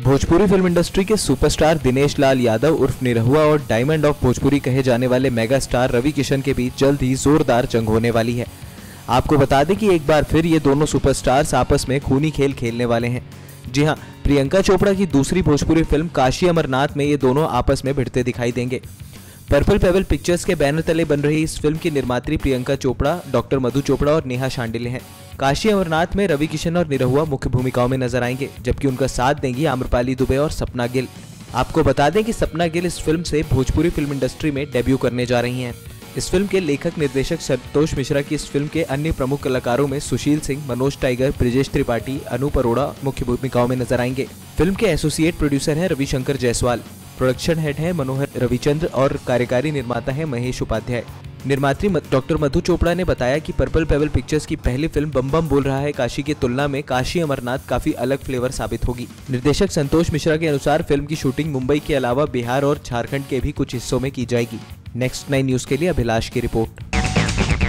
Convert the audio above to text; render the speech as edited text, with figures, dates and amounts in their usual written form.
Bhojpuri film industry के superstar Dinesh Lal Yadav उर्फ निरहुआ और डायमंड ऑफ भोजपुरी कहे जाने वाले मेगा स्टार रवि किशन के बीच जल्द ही जोरदार जंग होने वाली है। आपको बता दें कि एक बार फिर ये दोनों सुपरस्टार्स आपस में खूनी खेल खेलने वाले हैं। जी हां, प्रियंका चोपड़ा की दूसरी भोजपुरी फिल्म काशी अमरनाथ में ये दोनों आपस में भिड़ते दिखाई देंगे। पर्पल पेबल पिक्चर्स के बैनर तले बन रही इस फिल्म की निर्मात्री प्रियंका चोपड़ा, डॉक्टर मधु चोपड़ा और नेहा शांडिल्य हैं। काशी अमरनाथ में रवि किशन और निरहुआ मुख्य भूमिकाओं में नजर आएंगे, जबकि उनका साथ देंगी आम्रपाली दुबे और सपना गिल। आपको बता दें कि सपना गिल इस फिल्म से भोजपुरी फिल्म इंडस्ट्री में डेब्यू करने जा रही हैं। इस फिल्म के लेखक निर्देशक संतोष मिश्रा की इस फिल्म के अन्य प्रमुख कलाकारों में सुशील सिंह, मनोज टाइगर, ब्रिजेश त्रिपाठी, अनूप अरोड़ा मुख्य भूमिकाओं में नजर आएंगे। फिल्म के एसोसिएट प्रोड्यूसर हैं रविशंकर जायसवाल, प्रोडक्शन हेड है मनोहर रविचंद्र और कार्यकारी निर्माता है महेश उपाध्याय। निर्मात्री डॉक्टर मधु चोपड़ा ने बताया कि पर्पल पेबल पिक्चर्स की पहली फिल्म बम बम बोल रहा है काशी की तुलना में काशी अमरनाथ काफी अलग फ्लेवर साबित होगी। निर्देशक संतोष मिश्रा के अनुसार फिल्म की शूटिंग मुंबई के अलावा बिहार और झारखंड के भी कुछ हिस्सों में की जाएगी। नेक्स्ट 9 न्यूज के लिए अभिलाष की रिपोर्ट।